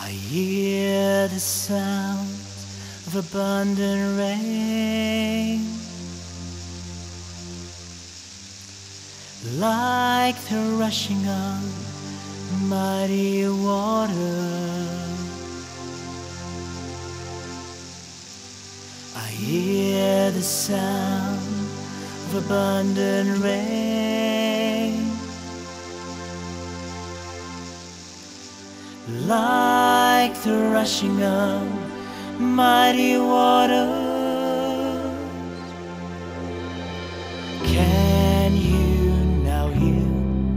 I hear the sound of abundant rain, like the rushing of mighty water. I hear the sound of abundant rain, like the rushing of mighty waters. Can you now hear?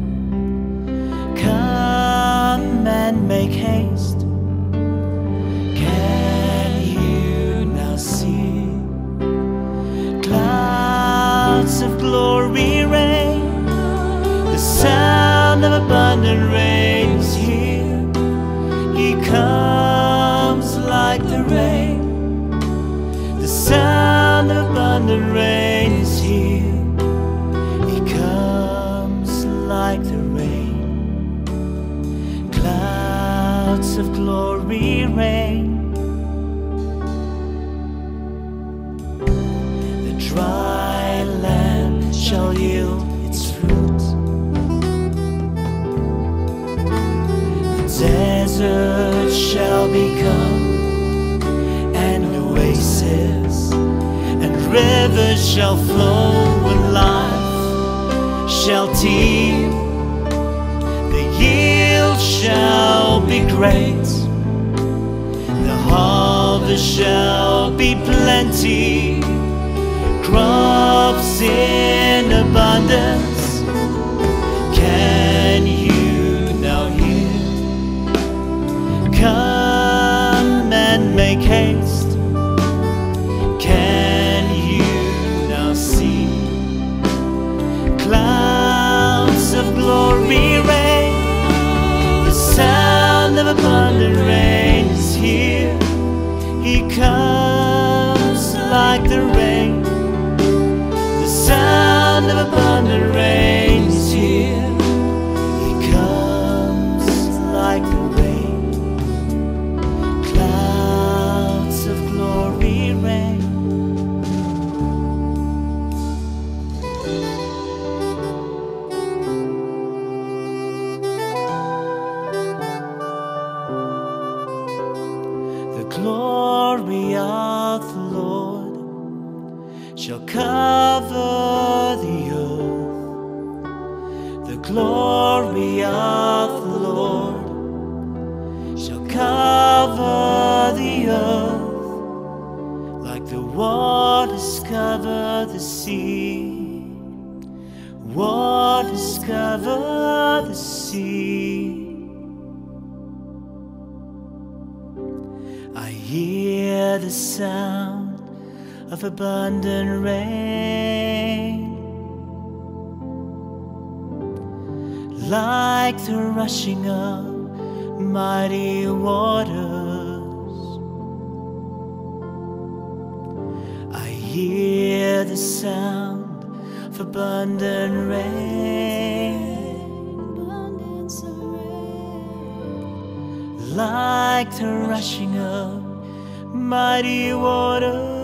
Come and make haste. Can you now see? Clouds of glory rain, the sound of abundant rain is here. He comes like the rain, the sound of abundant rain is here. He comes like the rain, clouds of glory rain. The dry land shall yield its fruit, the desert shall become an oasis, and rivers shall flow, and life shall teem. The yield shall be great, the harvest shall be plenty, crops in abundance. Can you now hear? Come and make haste. Can you now see? Clouds of glory rain, the sound of abundant rain is here. He comes like the rain, the sound of abundant rain is here. He comes like the rain, clouds of glory rain. The glory of the Lord shall cover the earth. The glory of the Lord shall cover the earth, like the waters cover the sea. Waters cover the sea. I hear the sound of abundant rain, like the rushing of mighty waters. I hear the sound of abundant rain, like the rushing of mighty waters.